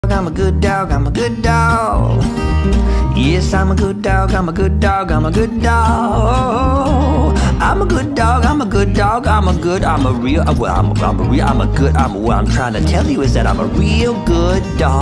I'm a good dog, I'm a good dog. Yes, I'm a good dog, I'm a good dog, I'm a good dog. I'm a good dog, I'm a good dog, I'm a good, what I'm trying to tell you is that I'm a real good dog.